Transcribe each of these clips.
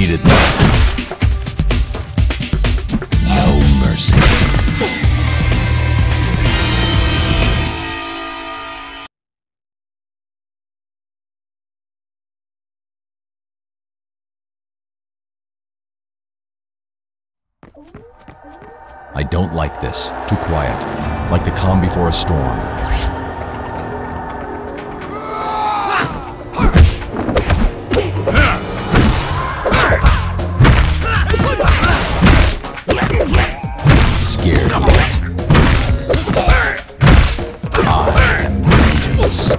needed that. No mercy. I don't like this. Too quiet. Like the calm before a storm. Scared yet? I am vengeance.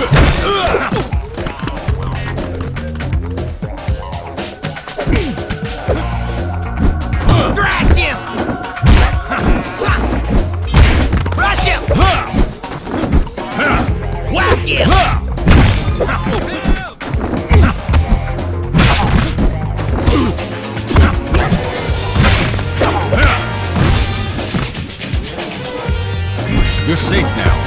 Thrash him! Rush him! Whack him! You're safe now.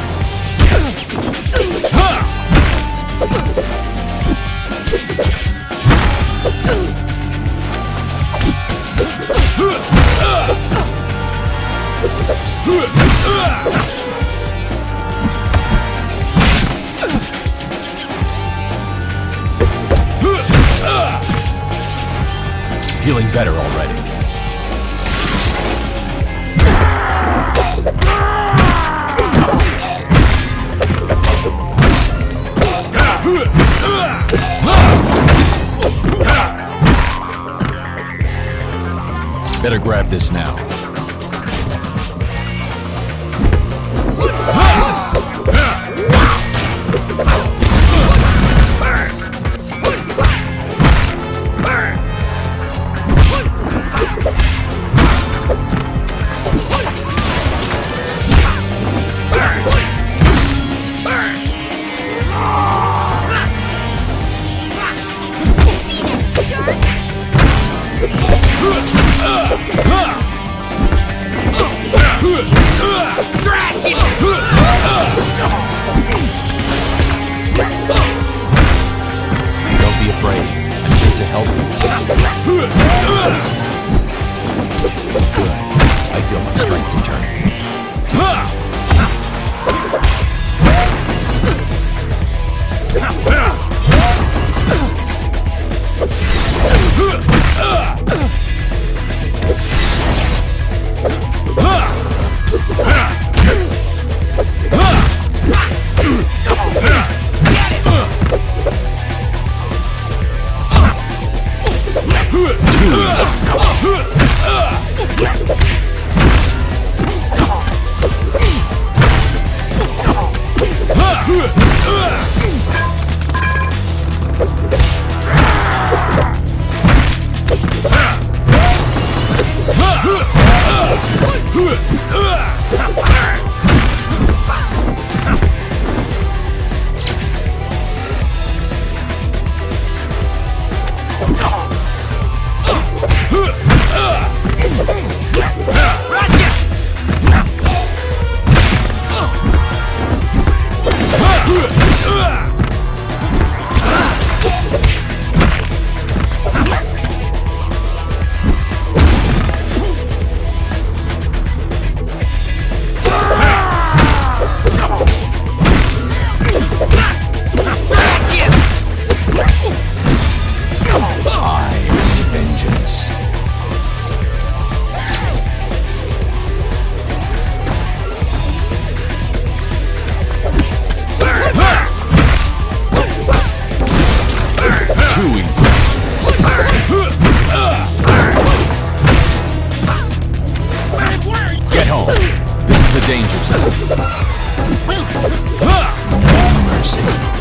Feeling better already. Better grab this now. Thrash him! Don't be afraid. I'm here to help you. Good. I feel my strength returning. Get home. This is a danger zone. No mercy.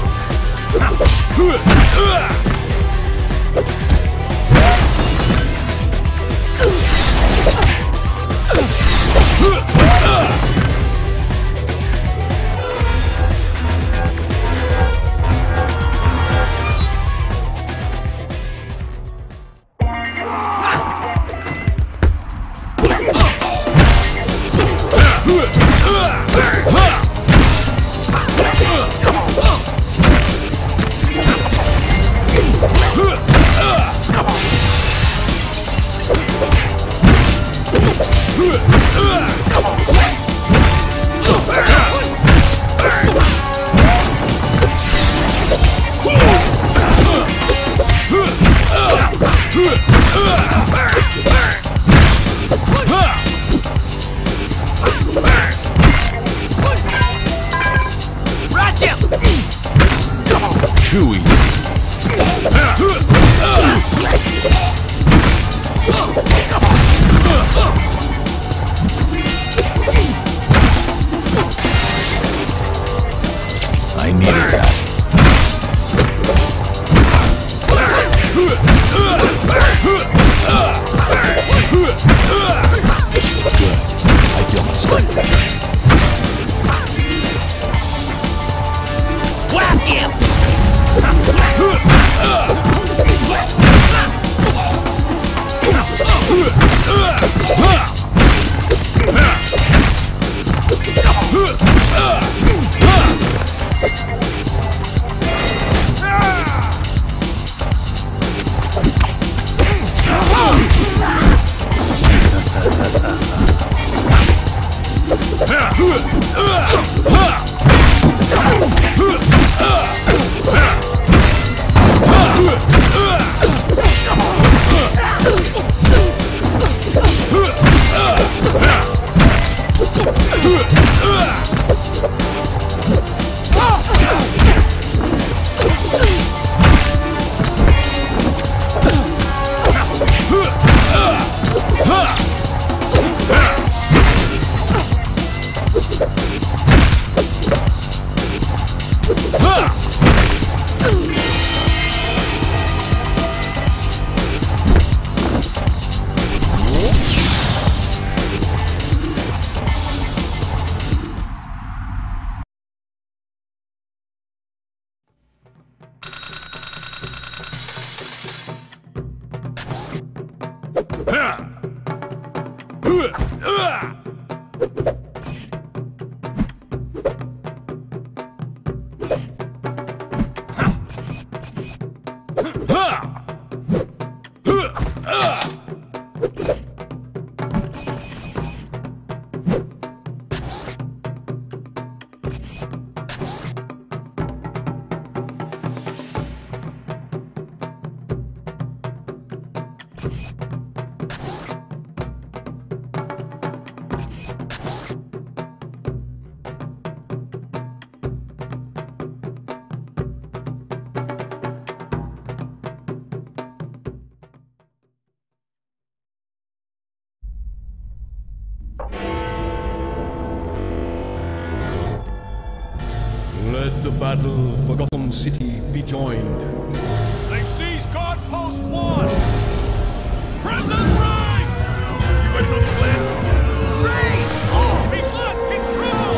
Let the battle for Gotham City be joined. They seize guard post 1! President Reign! Anybody know the plan? Reign! Oh! We've lost control!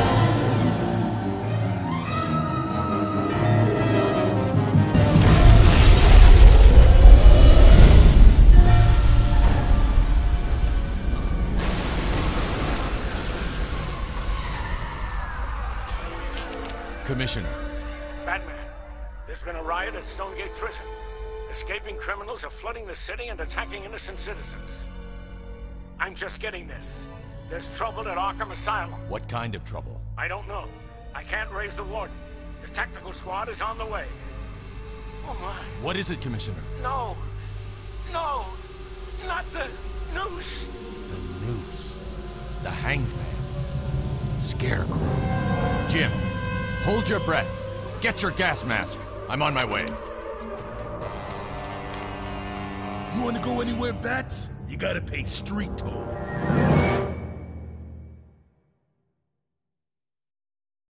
Commissioner. Batman, there's been a riot at Stonegate Prison. Escaping criminals are flooding the city and attacking innocent citizens. I'm just getting this. There's trouble at Arkham Asylum. What kind of trouble? I don't know. I can't raise the warden. The tactical squad is on the way. Oh my. What is it, Commissioner? No. No. Not the noose. The noose. The hanged man. Scarecrow. Jim, hold your breath. Get your gas mask. I'm on my way. You wanna go anywhere, Bats? You gotta pay street toll.